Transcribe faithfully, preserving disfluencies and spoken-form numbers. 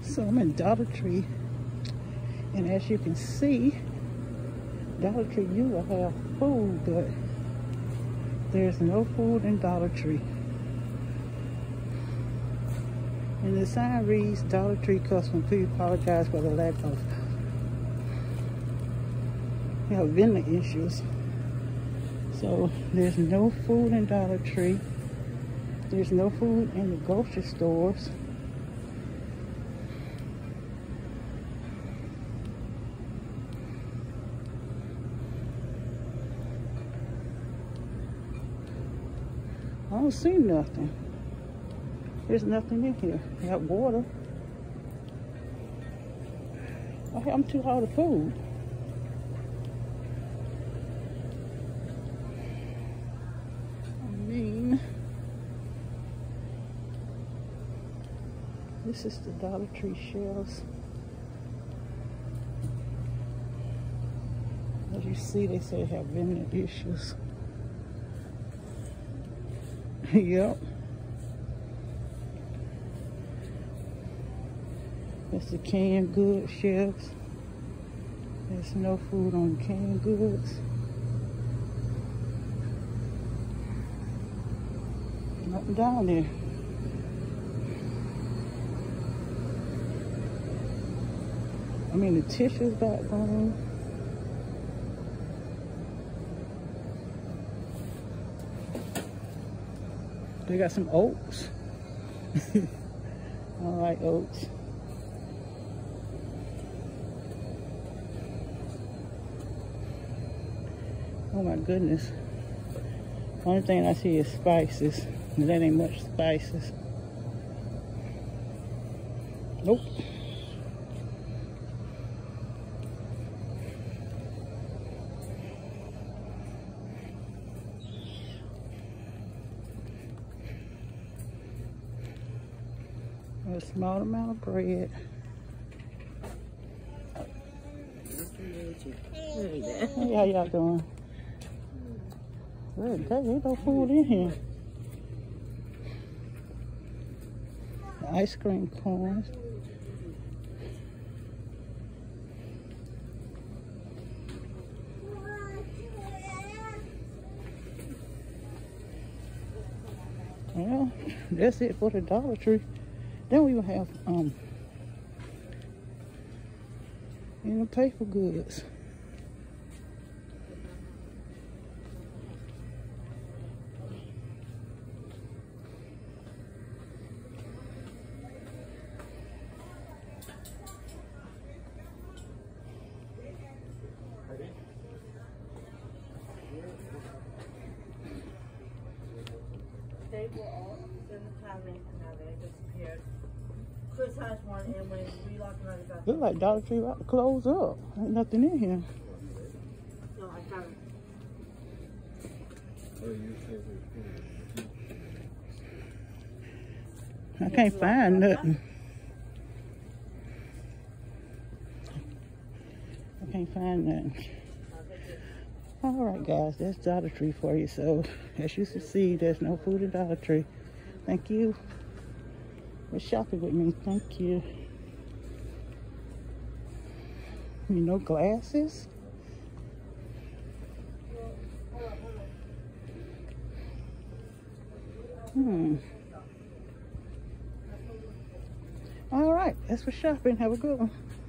So I'm in Dollar Tree, and as you can see, Dollar Tree, you will have food, but there's no food in Dollar Tree. And the sign reads, Dollar Tree customer, please apologize for the lack of, you know, vendor issues. So there's no food in Dollar Tree. There's no food in the grocery stores. I don't see nothing. There's nothing in here. I got water. I'm too out of food. I mean, this is the Dollar Tree shelves. As you see, they say they have vendor issues. Yep. That's the canned goods shelves. There's no food on canned goods. Nothing down there. I mean, the tissue's back gone. They got some oats. I like oats. Oh my goodness. Only thing I see is spices. And that ain't much spices. Nope. A small amount of bread. Hey, how y'all doing? Good, there's no food in here. Ice cream cones. Well, that's it for the Dollar Tree. Then we will have um you know, paper goods. They were all in the cabinet and now they disappeared. Chris has one and when we locked them out, got Look like Dollar Tree about to close up. Ain't nothing in here. No, I found it. I can't find nothing. I can't find nothing. All right, guys, that's Dollar Tree for you. So, as you can see, there's no food at Dollar Tree. Thank you for shopping with me. Thank you. You know, glasses. Hmm. All right, that's for shopping. Have a good one.